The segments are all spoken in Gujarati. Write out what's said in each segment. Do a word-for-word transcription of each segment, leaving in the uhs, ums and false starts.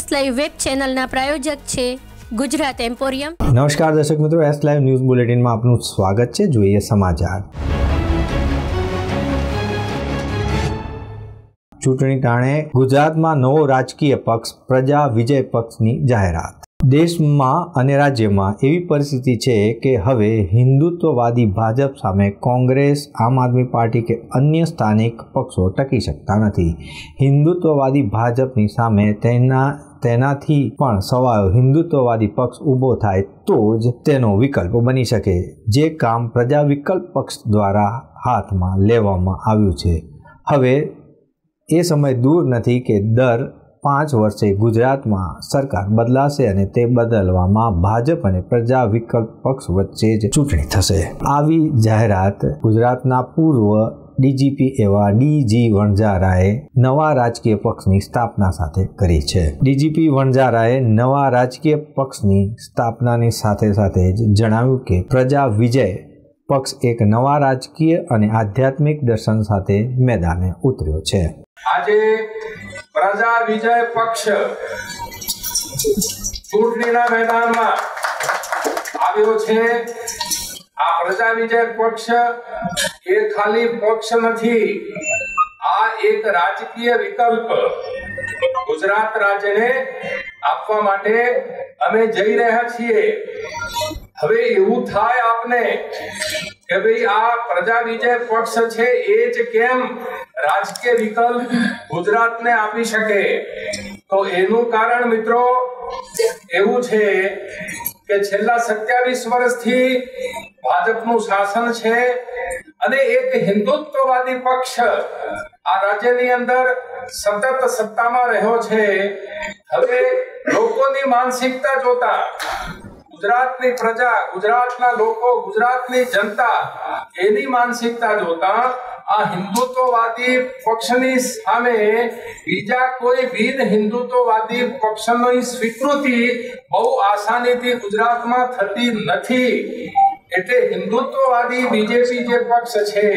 એસ લાઈવ વેબ ચેનલના પ્રાયોજક છે ગુજરાત એમ્પોરિયમ। નમસ્કાર દર્શક મિત્રો, એસ લાઈવ ન્યૂઝ બુલેટિનમાં આપનું સ્વાગત છે। જોઈએ સમાચાર। ચૂંટણી ટાણે ગુજરાતમાં નવો રાજકીય પક્ષ પ્રજા વિજય પક્ષની જાહેરાત। દેશમાં અને રાજ્યમાં એવી પરિસ્થિતિ છે કે હવે હિન્દુત્વવાદી ભાજપ સામે કોંગ્રેસ, આમ આદમી પાર્ટી કે અન્ય સ્થાનિક પક્ષો ટકી શકતા નથી। હિન્દુત્વવાદી ભાજપની સામે તેના તેનાથી પણ સવાયો હિન્દુત્વવાદી પક્ષ ઊભો થાય તો જ તેનો વિકલ્પ બની શકે, જે કામ પ્રજા વિકલ્પ પક્ષ દ્વારા હાથમાં લેવામાં આવ્યું છે। હવે એ સમય દૂર નથી કે દર પાંચ વર્ષે ગુજરાતમાં સરકાર બદલાશે અને તે બદલવામાં ભાજપ અને પ્રજા વિકલ્પ પક્ષ વચ્ચે જ ચૂંટણી થશે। આવી જાહેરાત ગુજરાતના પૂર્વ ડીજીપી એવા ડીજી વણઝારાએ નવા રાજકીય પક્ષની સ્થાપના સાથે કરી છે। ડીજીપી વણઝારાએ નવા રાજકીય પક્ષની સ્થાપનાની સાથે સાથે જ જણાવ્યું કે પ્રજા વિજય પક્ષ એક નવા રાજકીય અને આધ્યાત્મિક દર્શન સાથે મેદાને ઉતર્યો છે। આજે પ્રજા વિજય પક્ષ ચૂંટણીના મેદાનમાં આવ્યો છે। આ પ્રજા વિજય પક્ષ એ ખાલી પક્ષ નથી, આ એક રાજકીય વિકલ્પ ગુજરાત રાજ્યને આપવા માટે અમે જઈ રહ્યા છીએ। હવે એવું થાય આપને કે ભાઈ આ પ્રજા વિજય પક્ષ છે એ જ કેમ રાજકીય વિકલ્પ ગુજરાતને આપી શકે, તો એનું કારણ મિત્રો એવું છે કે છેલ્લા સત્યાવીસ વર્ષથી ભાજપનું શાસન છે અને એક હિન્દુત્વવાદી પક્ષ આ રાજ્યની અંદર સતત સત્તામાં રહ્યો છે। હવે લોકોની માનસિકતા જોતા ગુજરાતની પ્રજા, ગુજરાતના લોકો, ગુજરાતની જનતા એની માનસિકતા જોતા આ હિન્દુત્વવાદી પક્ષની સામે બીજા કોઈ બિન હિન્દુત્વવાદી પક્ષની સ્વીકૃતિ બહુ આસાનીથી ગુજરાતમાં થતી નથી। એટલે હિન્દુત્વવાદી બીજેપી જે પક્ષ છે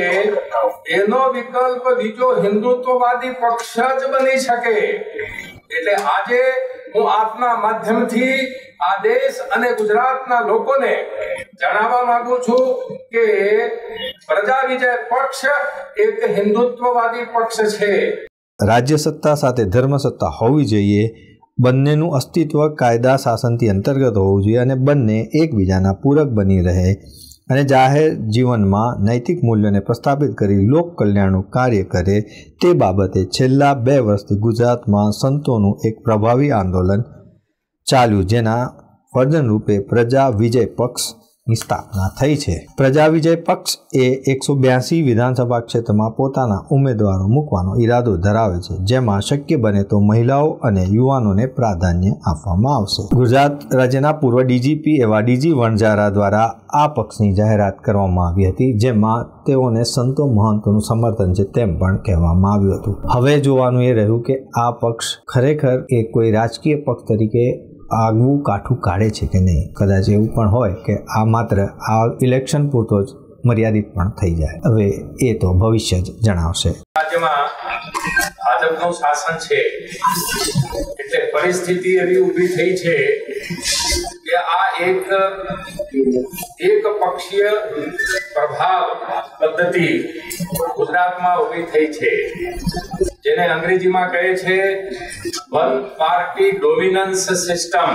એનો વિકલ્પ બીજો હિન્દુત્વવાદી પક્ષ જ બની શકે। એટલે આજે હું આપના માધ્યમથી આ દેશ અને ગુજરાતના લોકોને જણાવવા માંગુ છું કે પ્રજા વિજય પક્ષ એક હિન્દુત્વવાદી પક્ષ છે। રાજ્ય સત્તા સાથે ધર્મ સત્તા હોવી જોઈએ, બંનેનું અસ્તિત્વ કાયદા શાસનથી અંતર્ગત હોવું જોઈએ અને બંને એકબીજાના પૂરક બની રહે અને જાહેર જીવનમાં નૈતિક મૂલ્યોને પ્રસ્થાપિત કરી લોક કલ્યાણનું કાર્ય કરે, તે બાબતે છેલ્લા બે વર્ષથી ગુજરાતમાં સંતોનું એક પ્રભાવી આંદોલન ચાલ્યું, જેના વર્જન રૂપે પ્રજા વિજય પક્ષની સ્થાપના થઈ છે। પ્રજા વિજય પક્ષ એ એકસો બ્યાસી વિધાનસભા ક્ષેત્રમાં પોતાના ઉમેદવારો મૂકવાનો ઈરાદો ધરાવે છે, જેમાં શક્ય બને તો મહિલાઓ અને યુવાનોને પ્રાધાન્ય આપવામાં આવશે। ગુજરાત રાજ્યના પૂર્વ ડીજીપી એવા ડીજી વણઝારા દ્વારા આ પક્ષની જાહેરાત કરવામાં આવી હતી, જેમાં તેઓને સંતો મહંતોનું સમર્થન છે તેમ પણ કહેવામાં આવ્યું હતું। હવે જોવાનું એ રહ્યું કે આ પક્ષ ખરેખર એ કોઈ રાજકીય પક્ષ તરીકે આગવું કાઠું કાઢે છે કે નહીં। કદાચ એવું પણ હોય કે આ માત્ર આ ઇલેક્શન પૂરતો જ મર્યાદિત પણ થઈ જાય, હવે એ તો ભવિષ્ય જ જણાવશે। રાજ્યમાં ભાજપનું શાસન છે એટલે પરિસ્થિતિ એવી ઊભી થઈ છે કે આ એક એક પક્ષીય પ્રભાવ પદ્ધતિ ગુજરાતમાં ઊભી થઈ છે, જેને અંગ્રેજીમાં કહે છે વન પાર્ટી ડોમિનન્સ સિસ્ટમ।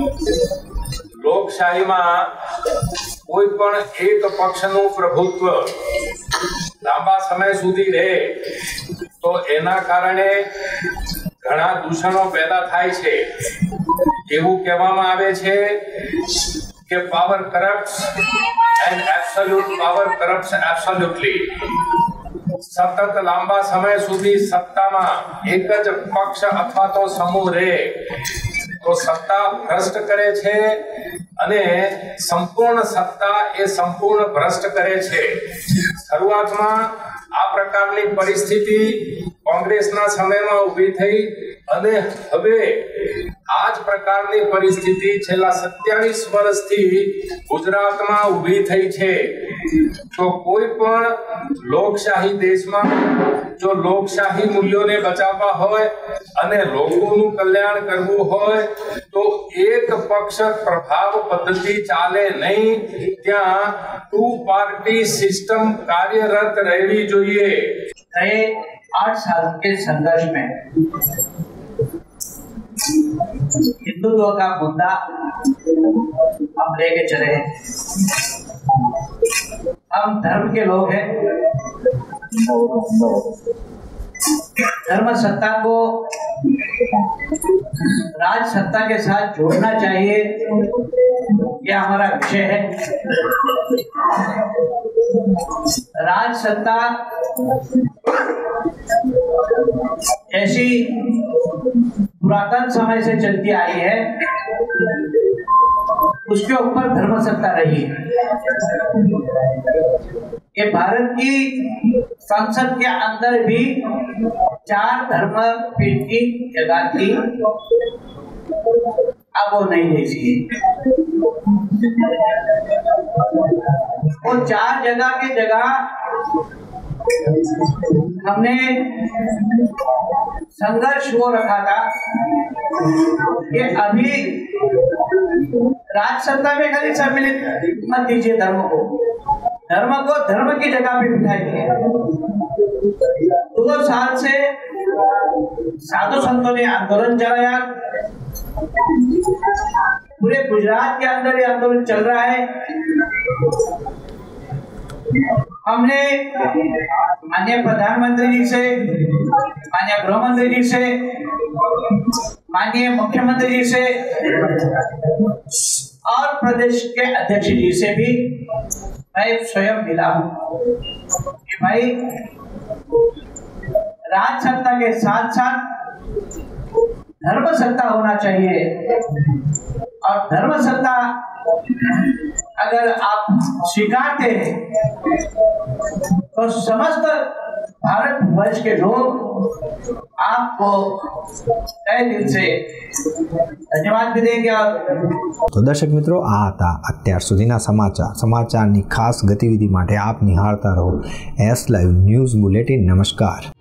લોકશાહીમાં કોઈ પણ એક પક્ષનું પ્રભુત્વ લાંબા સમય સુધી રહે તો એના કારણે ઘણા દૂષણો પેદા થાય છે। એવું કહેવામાં આવે છે કે power corrupts and absolute power corrupts absolutely. સતત લાંબા સમય સુધી સત્તામાં એક જ પક્ષ અથવા તો સમૂહ રહે તો સત્તા ભ્રષ્ટ કરે છે અને સંપૂર્ણ સત્તા એ સંપૂર્ણ ભ્રષ્ટ કરે છે। શરૂઆતમાં આ પ્રકારની પરિસ્થિતિ કોંગ્રેસના સમયમાં ઊભી થઈ અને હવે આ જ પ્રકારની પરિસ્થિતિ છેલ્લા સત્યાવીસ વર્ષથી ગુજરાતમાં ઊભી થઈ છે। તો કોઈ પણ લોકશાહી દેશમાં જો લોકશાહી મૂલ્યોને બચાવવા હોય અને લોકોનું કલ્યાણ કરવું હોય તો એક પક્ષ પ્રભાવ પદ્ધતિ ચાલે નહીં, ત્યાં ટુ પાર્ટી સિસ્ટમ કાર્યરત રહેવી જોઈએ। गए आठ साल के संघर्ष में हिंदुत्व का मुद्दा हम लेके चले। हम धर्म के लोग हैं। धर्म सत्ता को राज सत्ता के साथ जोड़ना चाहिए, यह हमारा विषय है। राज सत्ता ऐसी पुरातन समय से चलती आई है, उसके ऊपर धर्म सत्ता रही है। ये भारत की संसद के अंदर भी चार धर्म पीठ की जगह थी, अब वो नहीं रही। वो चार जगह की जगह हमने संघर्ष वो रखा था कि अभी राज सत्ता में खाली सम्मिलित मत दीजिए धर्म को, धर्म को धर्म की जगह पे बिठाइए। दो साल से साधु संतों ने आंदोलन चलाया, पूरे गुजरात के अंदर ये आंदोलन चल रहा है। हमने माननीय प्रधानमंत्री जी से, माननीय गृह मंत्री जी से, माननीय मुख्यमंत्री जी से और प्रदेश के अध्यक्ष जी से भी मैं स्वयं मिला हूँ कि भाई राज सत्ता के साथ साथ धर्म सत्ता होना चाहिए, और धर्म सत्ता अगर आप स्वीकारते हैं तो समस्त भारत वर्ष के लोग आपको तहे दिल से धन्यवाद भी देंगे। और तो दर्शक मित्रों, आ था અત્યાર સુધીના સમાચાર સમાચારની ખાસ ગતિવિધિ માટે આપ નિહાળતા રહો એસ લાઈવ ન્યૂઝ બુલેટિન। નમસ્કાર।